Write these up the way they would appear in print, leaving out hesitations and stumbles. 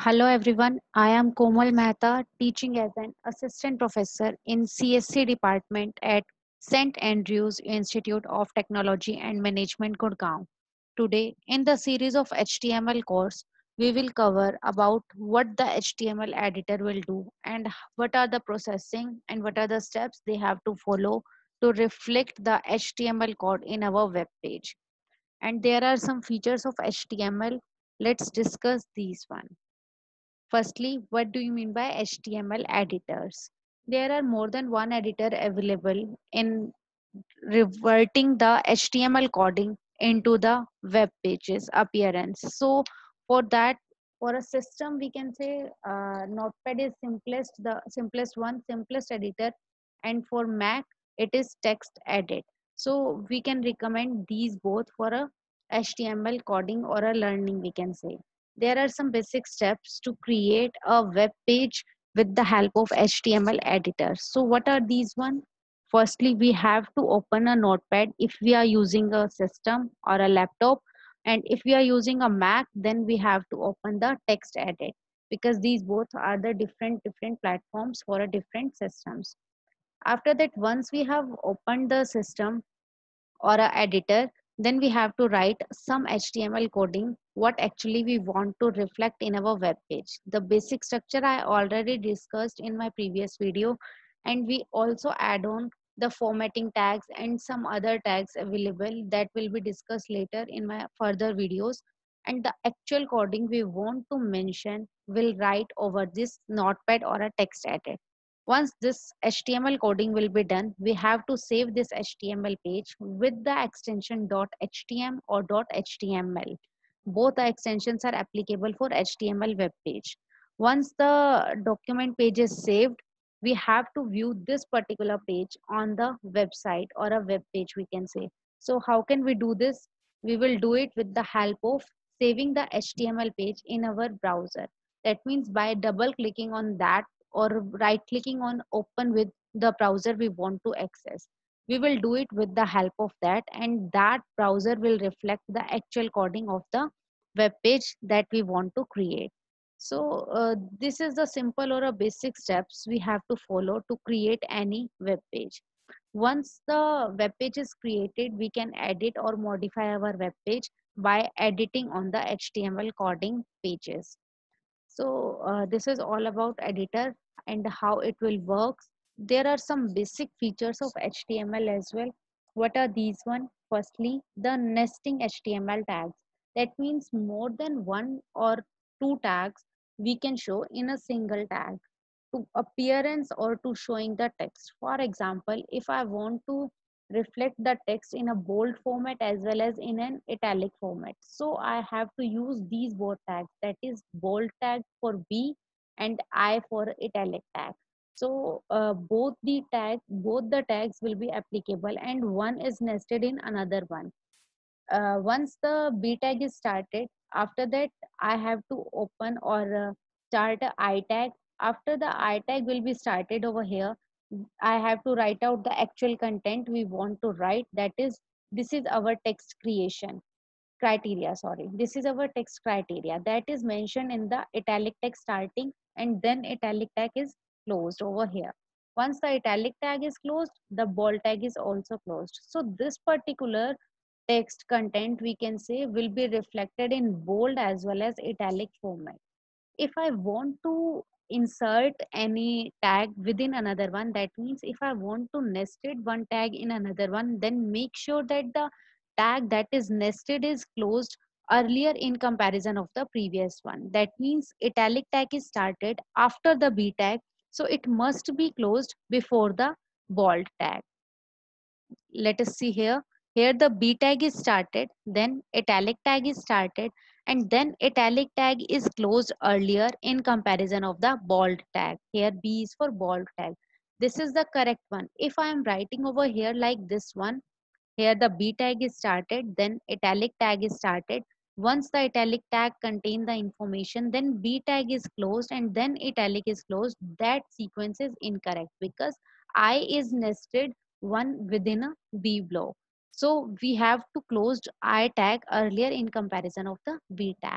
Hello everyone, I am Komal Mehta, teaching as an assistant professor in CSC department at St. Andrews Institute of Technology and Management, Gurgaon. Today, in the series of HTML course, we will cover about what the HTML editor will do and what are the processing and what are the steps they have to follow to reflect the HTML code in our web page. And there are some features of HTML. Let's discuss these one. Firstly, what do you mean by HTML editors? There are more than one editor available in reverting the HTML coding into the web pages appearance. So for that, for a system, we can say Notepad is the simplest one, simplest editor, and for Mac, it is text edit. So we can recommend these both for a HTML coding or a learning, we can say. There are some basic steps to create a web page with the help of HTML editor. So what are these one? Firstly, we have to open a notepad if we are using a system or a laptop. And if we are using a Mac, then we have to open the text edit because these both are the different platforms for a different systems. After that, once we have opened the system or a editor, then we have to write some HTML coding what actually we want to reflect in our web page. The basic structure I already discussed in my previous video, and we also add on the formatting tags and some other tags available that will be discussed later in my further videos. And the actual coding we want to mention will write over this notepad or a text edit. Once this HTML coding will be done, we have to save this HTML page with the extension .htm or .html. Both the extensions are applicable for HTML web page. Once the document page is saved, we have to view this particular page on the website or a web page, we can say. So how can we do this? We will do it with the help of saving the HTML page in our browser. That means by double clicking on that or right clicking on open with the browser we want to access. We will do it with the help of that, and that browser will reflect the actual coding of the web page that we want to create. So this is the simple or a basic steps we have to follow to create any web page. Once the web page is created, we can edit or modify our web page by editing on the HTML coding pages. So this is all about editor and how it will work. There are some basic features of HTML as well. What are these one? Firstly, the nesting HTML tags. That means more than one or two tags we can show in a single tag to appearance or to showing the text. For example, if I want to reflect the text in a bold format as well as in an italic format, so I have to use these both tags, that is bold tag for B and I for italic tag. So both the tags will be applicable and one is nested in another one. Once the B tag is started, after that I have to open or start a I tag. After the I tag will be started over here, I have to write out the actual content we want to write. That is, this is our text creation criteria. Sorry, this is our text criteria that is mentioned in the italic tag starting, and then italic tag is closed over here. Once the italic tag is closed, the bold tag is also closed. So this particular text content we can say will be reflected in bold as well as italic format. If I want to insert any tag within another one, that means if I want to nested one tag in another one, then make sure that the tag that is nested is closed earlier in comparison of the previous one. That means italic tag is started after the B tag, so it must be closed before the bold tag. Let us see here. Here the B tag is started, then italic tag is started, and then italic tag is closed earlier in comparison of the bold tag. Here B is for bold tag. This is the correct one. If I am writing over here like this one, here the B tag is started, then italic tag is started. Once the italic tag contain the information, then B tag is closed and then italic is closed. That sequence is incorrect because I is nested one within a B block. So we have to close I tag earlier in comparison of the B tag.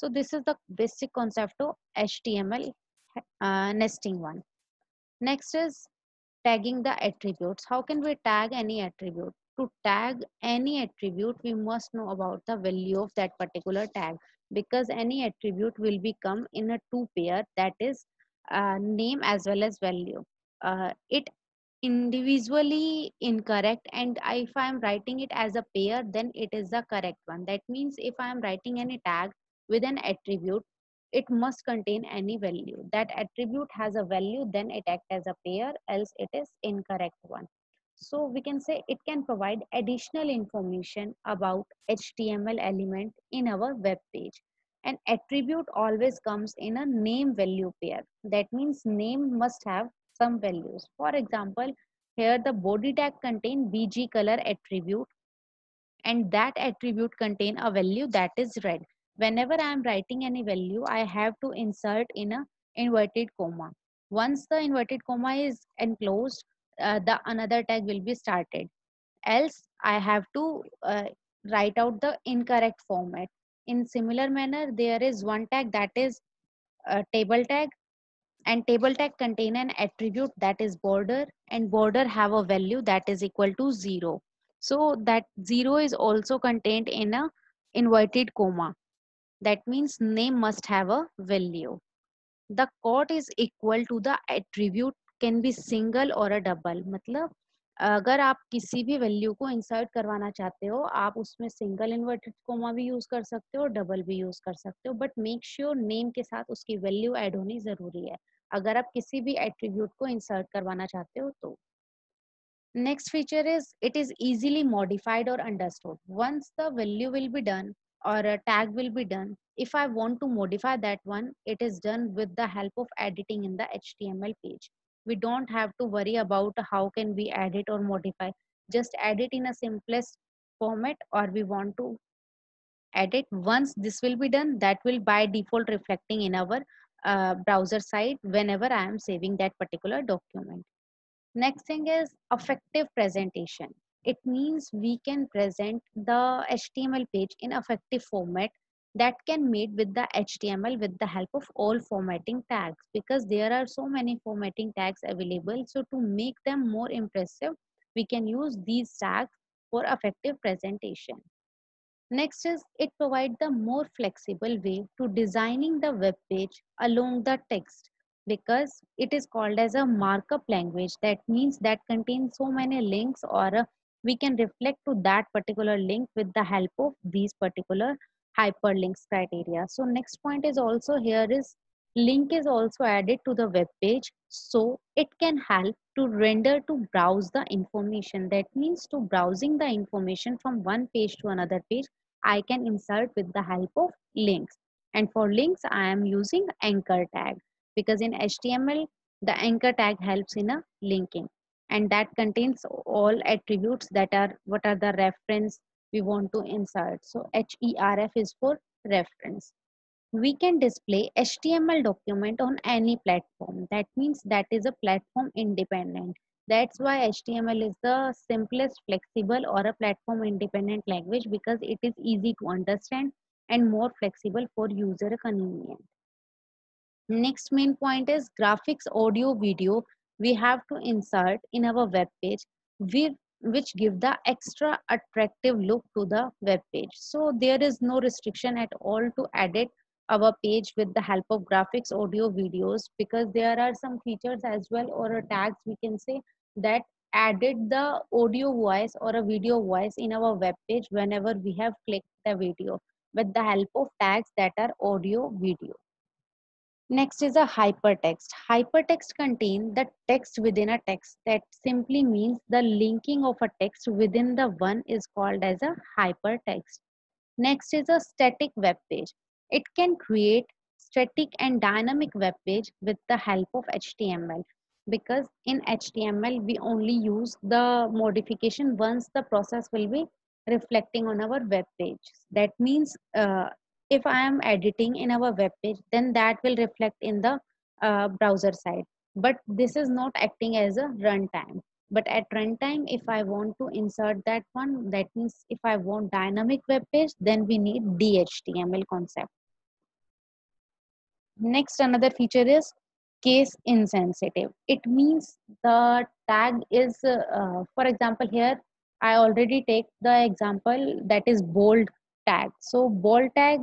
So this is the basic concept of HTML nesting one. Next is tagging the attributes. How can we tag any attribute? To tag any attribute, we must know about the value of that particular tag, because any attribute will become in a two pair, that is name as well as value. It individually incorrect, and if I am writing it as a pair, then it is the correct one. That means if I am writing any tag with an attribute, it must contain any value. That attribute has a value, then it acts as a pair, else it is incorrect one. So we can say it can provide additional information about HTML element in our web page. An attribute always comes in a name value pair. That means name must have some values. For example, here the body tag contain bg color attribute, and that attribute contain a value that is red. Whenever I am writing any value, I have to insert in a inverted comma. Once the inverted comma is enclosed, the another tag will be started. Else I have to write out the incorrect format. In similar manner, there is one tag that is a table tag, and table tag contain an attribute that is border, and border have a value that is equal to 0. So that 0 is also contained in a inverted comma. That means name must have a value. The quote is equal to the attribute can be single or a double. मतलब अगर आप किसी भी value को insert करवाना चाहते हो, आप उसमें सिंगल इन्वर्टेड कोमा भी यूज कर सकते हो, डबल भी यूज कर सकते हो, बट मेक श्योर नेम के साथ उसकी वैल्यू ऐड होनी जरूरी है अगर आप किसी भी एट्रीब्यूट को इंसर्ट करवाना चाहते हो तो. Next feature is it is easily modified or understood. Once the value will be done or a tag will be done, if I want to modify that one, it is done with the help of editing in the HTML page. We don't have to worry about how can we edit or modify. Just edit in a simplest format, or we want to edit. Once this will be done, that will by default reflecting in our browser side whenever I am saving that particular document. Next thing is effective presentation. It means we can present the HTML page in effective format that can made with the HTML with the help of all formatting tags, because there are so many formatting tags available. So to make them more impressive, we can use these tags for effective presentation. Next is it provides the more flexible way to designing the web page along the text, because it is called as a markup language. That means that contains so many links, or we can reflect to that particular link with the help of these particular hyperlinks criteria. So next point is also here is link is also added to the web page, so it can help to render to browse the information. That means to browsing the information from one page to another page, I can insert with the help of links. And for links, I am using anchor tag, because in HTML, the anchor tag helps in a linking, and that contains all attributes that are what are the reference we want to insert. So href is for reference. We can display HTML document on any platform. That means that is a platform independent. That's why HTML is the simplest, flexible, or a platform independent language, because it is easy to understand and more flexible for user convenience. Next main point is graphics, audio, video. We have to insert in our web page, which give the extra attractive look to the web page. So there is no restriction at all to edit our page with the help of graphics, audio, videos, because there are some features as well, or a tags we can say, that added the audio voice or a video voice in our web page whenever we have clicked the video with the help of tags that are audio, video. Next is a hypertext. Hypertext contains the text within a text. That simply means the linking of a text within the one is called as a hypertext. Next is a static web page. It can create static and dynamic web page with the help of HTML, because in HTML we only use the modification once the process will be reflecting on our web page. That means if I am editing in our web page, then that will reflect in the browser side. But this is not acting as a runtime. But at runtime, if I want to insert that one, that means if I want dynamic web page, then we need DHTML concept. Next, another feature is case insensitive. It means the tag is, for example, here I already take the example that is bold tag. So bold tag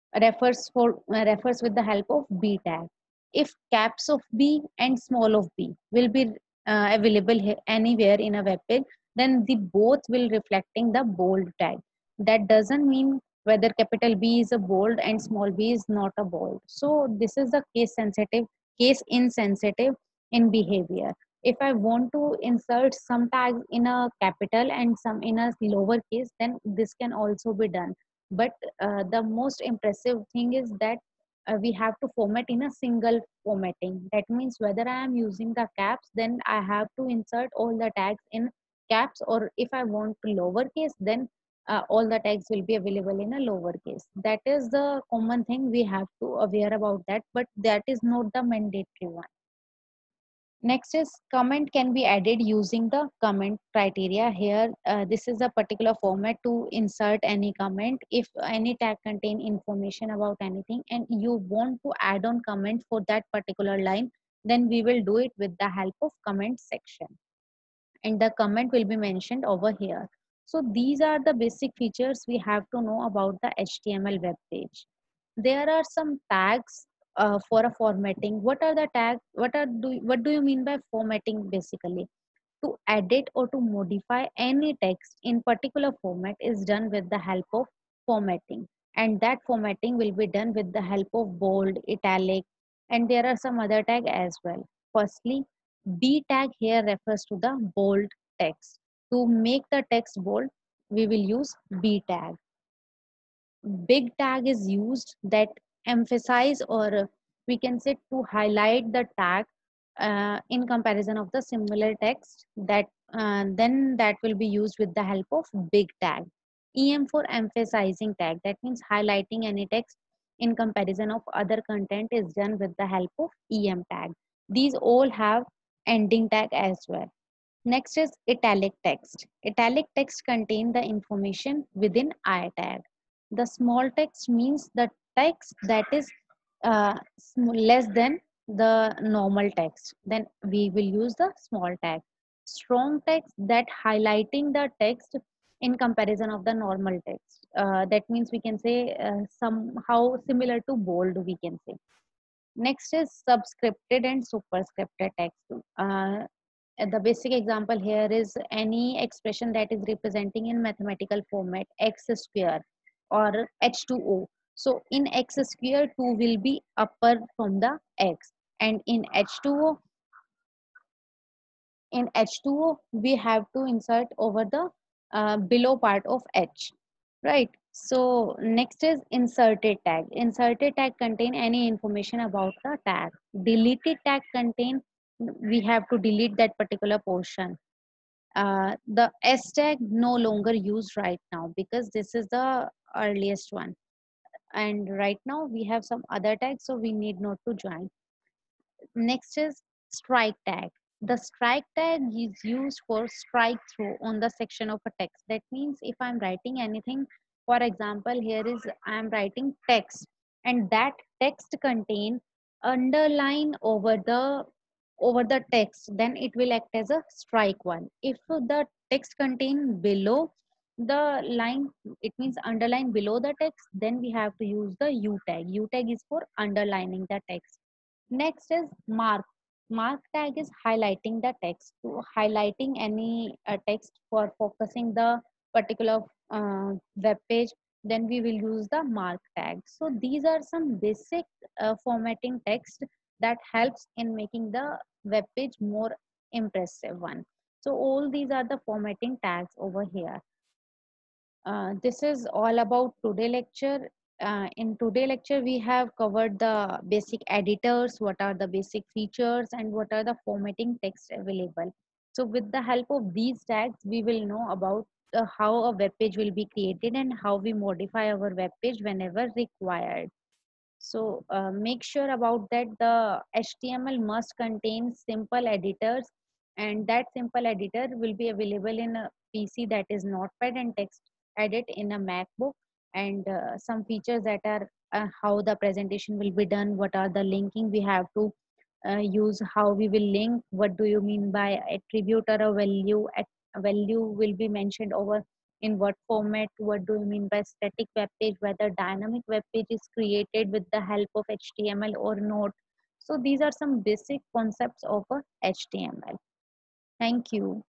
refers with the help of B tag. If caps of B and small of B will be available anywhere in a web page, then the both will reflecting the bold tag. That doesn't mean whether capital B is a bold and small b is not a bold. So this is the case insensitive in behavior. If I want to insert some tags in a capital and some in a lower case, then this can also be done. But the most impressive thing is that we have to format in a single formatting. That means whether I am using the caps, then I have to insert all the tags in caps, or if I want to lowercase, then all the tags will be available in a lowercase. That is the common thing we have to aware about that, but that is not the mandatory one. Next is comment can be added using the comment criteria. Here, this is a particular format to insert any comment. If any tag contain information about anything and you want to add on comment for that particular line, then we will do it with the help of comment section, and the comment will be mentioned over here. So these are the basic features we have to know about the HTML web page. There are some tags for a formatting. What are the tags? What do you mean by formatting basically? To edit or to modify any text in particular format is done with the help of formatting, and that formatting will be done with the help of bold, italic, and there are some other tag as well. Firstly, B tag here refers to the bold text. To make the text bold, we will use B tag. Big tag is used that emphasize, or we can say to highlight the tag in comparison of the similar text, that then that will be used with the help of big tag. EM for emphasizing tag, that means highlighting any text in comparison of other content is done with the help of EM tag. These all have ending tag as well. Next is italic text. Italic text contain the information within I tag. The small text means the text that is less than the normal text. Then we will use the small tag. Strong text that highlighting the text in comparison of the normal text. That means we can say somehow similar to bold, we can say. Next is subscripted and superscripted text. The basic example here is any expression that is representing in mathematical format x square or h2o. So in x square 2 will be upper from the x, and in h2o we have to insert over the below part of h, right? So next is inserted tag. Inserted tag contain any information about the tag. Deleted tag contain, we have to delete that particular portion. The S tag no longer used right now because this is the earliest one, and right now we have some other tags, so we need not to join. Next is strike tag. The strike tag is used for strike through on the section of a text. That means if I'm writing anything, for example, here is I'm writing text, and that text contain underline over the text, then it will act as a strike one. If the text contain below the line, it means underline below the text, then we have to use the U tag. U tag is for underlining the text. Next is mark. Mark tag is highlighting the text. To highlighting any text for focusing the particular web page, then we will use the mark tag. So these are some basic formatting text that helps in making the web page more impressive one. So all these are the formatting tags over here. This is all about today lecture. In today lecture, we have covered the basic editors, what are the basic features, and what are the formatting text available. So with the help of these tags, we will know about how a web page will be created and how we modify our web page whenever required. So make sure about that the HTML must contain simple editors, and that simple editor will be available in a PC, that is Notepad and text edit in a MacBook, and some features that are how the presentation will be done, what are the linking we have to use, how we will link, what do you mean by attribute or a value, a value will be mentioned over in what format, what do you mean by static web page, whether dynamic web page is created with the help of HTML or not. So these are some basic concepts of a HTML. Thank you.